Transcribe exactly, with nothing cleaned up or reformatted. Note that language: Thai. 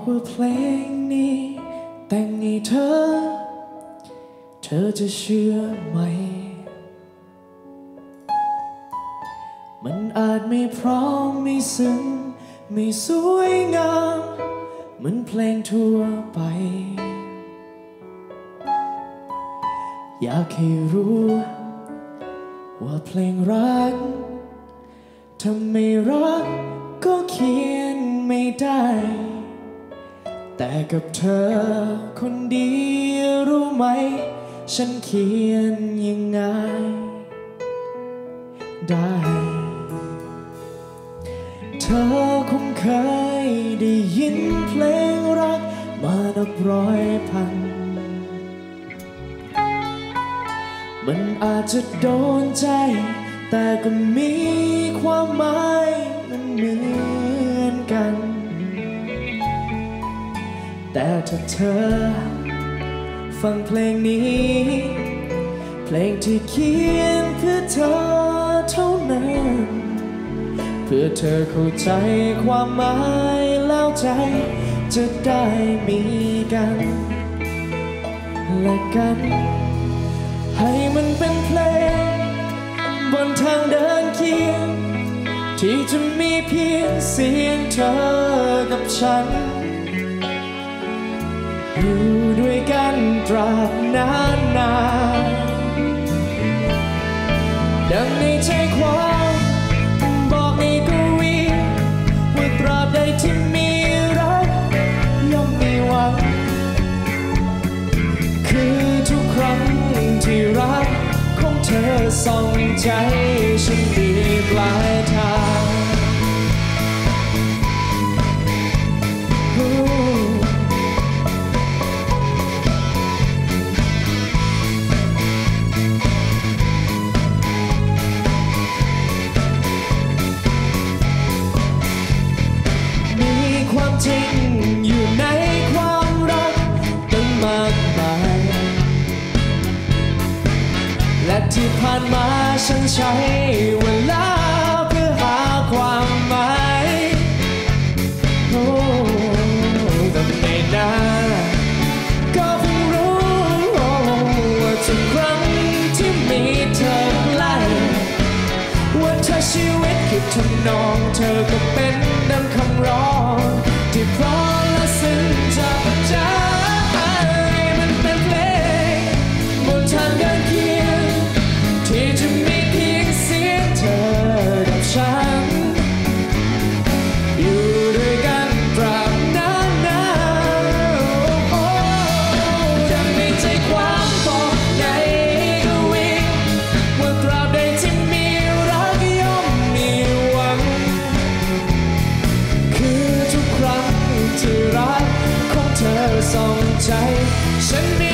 ว่าเพลงนี้แต่งให้เธอเธอจะเชื่อไหมมันอาจไม่พร้อมไม่ซึ้งไม่สวยงามเหมือนเพลงทั่วไปอยากให้รู้ว่าเพลงรักถ้าไม่รักก็เขียนไม่ได้แต่กับเธอคนดีรู้ไหมฉันเขียนยังไงได้เธอคงเคยได้ยินเพลงรักมานับร้อยพันมันอาจจะโดนใจแต่ก็มีความหมายมันเหมือนกันแต่ถ้าเธอฟังเพลงนี้เพลงที่เขียนเพื่อเธอเท่านั้นเพื่อเธอเข้าใจความหมายแล้วใจจะได้มีกันและกันให้มันเป็นเพลงบนทางเดินเคียงที่จะมีเพียงเสียงเธอกับฉันอยู่ด้วยกันตราบนานนานดังในใจความบอกในกวีว่าตราบใดที่มีรักย่อมมีหวังคือทุกครั้งที่รักของเธอส่องใจฉันมีปลายทางมีความจริงอยู่ในความรักตั้งมากมายและที่ผ่านมาฉันใช้เวลาเพื่อหาความหมายโอ้แต่ไม่นานก็เพิ่งรู้ว่าทุกครั้งที่มีเธอใกล้ว่าเธอชีวิตคือทำนองเธอก็เป็นดังคำร้องที่เพราะและซึ้งจากใจมันเป็นเพลงบนทางเดินเคียงที่จะมีเพียงเสียงเธอกับฉันอยู่ด้วยกันตราบนานนานโอ้ดังในใจความบอกในกวีว่าตราบใดที่มีรักย่อมมีหวังคือทุกครั้งที่รักของเธอส่องใจฉัน